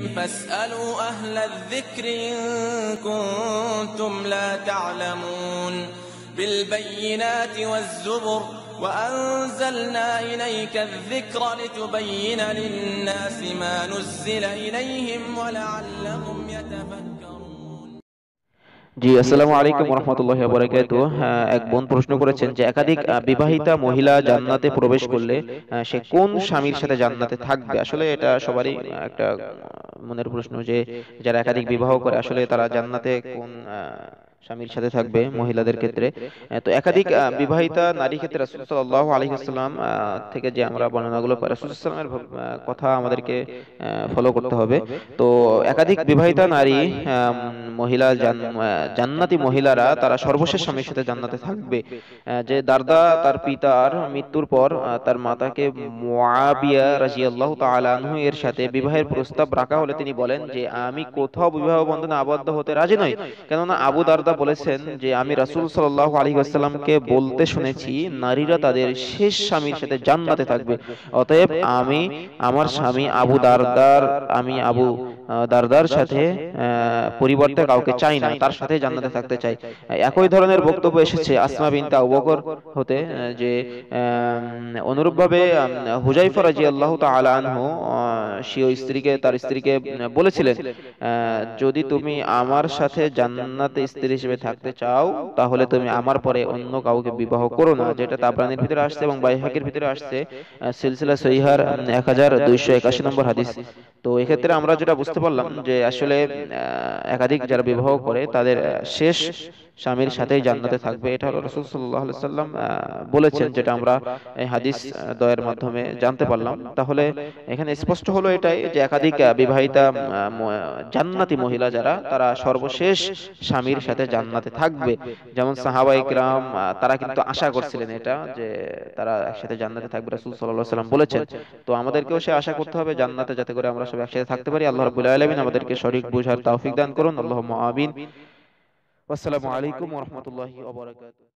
فاسألوا أهل الذكر إن كنتم لا تعلمون بالبينات والزبر وأنزلنا إليك الذكر لتبين للناس ما نزل إليهم ولعلهم يتفكرون। জি, আসসালামু আলাইকুম ওয়া রাহমাতুল্লাহি ওয়া বারাকাতুহু। এক বোন প্রশ্ন করেছেন যে একাধিক বিবাহিতা মহিলা জান্নাতে প্রবেশ করলে সে কোন স্বামীর সাথে জান্নাতে থাকবে। আসলে এটা সবারই একটা মনের প্রশ্ন যে যারা একাধিক বিবাহ করে আসলে তারা জান্নাতে কোন স্বামীর সাথে থাকবে মহিলাদের ক্ষেত্রে। তো একাধিক বিবাহিতা নারী ক্ষেত্রে রাসূল সাল্লাল্লাহু আলাইহি ওয়াসাল্লাম থেকে যে আমরা বর্ণনাগুলো পাই, রাসূল সাল্লাল্লাহু আলাইহি ওয়াসাল্লামের কথা আমাদেরকে ফলো করতে হবে। তো একাধিক বিবাহিতা নারী মহিলা জান্নাতি মহিলারা তারা সর্বশেষ স্বামীর সাথে জান্নাতে থাকবে। যে দারদা তার পিতার মৃত্যুর পর তার মাতাকে মুআবিয়া রাদিয়াল্লাহু তাআলা আনহু এর সাথে বিবাহের প্রস্তাব রাখা হলে তিনি বলেন যে আমি কোথাও বিবাহ বন্ধনে আবদ্ধ হতে রাজি নই, কেননা আবু দারদা বলেছেন যে আমি রাসূল সাল্লাল্লাহু আলাইহি ওয়াসাল্লামকে বলতে শুনেছি নারীরা তাদের শেষ স্বামীর সাথে জান্নাতে থাকবে। অতএব আমি আমার স্বামী আবু দারদার সাথে পরিবর্তে কাউকে চাই না, তার সাথে জান্নাতে থাকতে চাই। একই ধরনের বক্তব্য এসেছে আসমা বিনতে আবু বকর হতে, যে অনুরূপভাবে হুজাইফা রাদিয়াল্লাহু তাআলা আনহু তার স্ত্রীকে বলেছিলেন যদি তুমি আমার সাথে জান্নাতে স্ত্রী হিসেবে থাকতে চাও তাহলে তুমি আমার পরে অন্য কাউকে বিবাহ করো না, যেটা তাবরানীর ভিতরে আসছে এবং বাইহাকির ভিতরে আসছে সিলসিলা সহিহার 1281 নম্বর হাদিস। তো এক্ষেত্রে আমরা যেটা বুঝতে পারলাম যে আসলে একাধিক যারা বিবাহ করে তাদের শেষ স্বামীর সাথেই জান্নাতে থাকবে, এটা হলো রাসূল সাল্লাল্লাহু আলাইহি ওয়াসাল্লাম বলেছেন, যেটা আমরা এই হাদিস দ্বয়ের মাধ্যমে জানতে পারলাম। তাহলে এখানে স্পষ্ট হলো এটাই যে একাধিক বিবাহিতা জান্নাতি মহিলা যারা তারা সর্বশেষ স্বামীর সাথে জান্নাতে থাকবে। যেমন সাহাবায়ে কেরাম তারা কিন্তু আশা করছিলেন এটা যে তারা একসাথে জান্নাতে থাকবে, রাসূল সাল্লাল্লাহু আলাইহি ওয়াসাল্লাম বলেছেন। তো আমাদেরকেও সে আশা করতে হবে জান্নাতে, যাতে করে আমরা সবাই একসাথে থাকতে পারি। আল্লাহ রাব্বুল আলামিন আমাদেরকে সঠিক বুঝার তৌফিক দান করুন। আল্লাহুম্মা আমিন। আসসালামু আলাইকুম ওয়া রাহমাতুল্লাহি ওয়া বারাকাতুহু।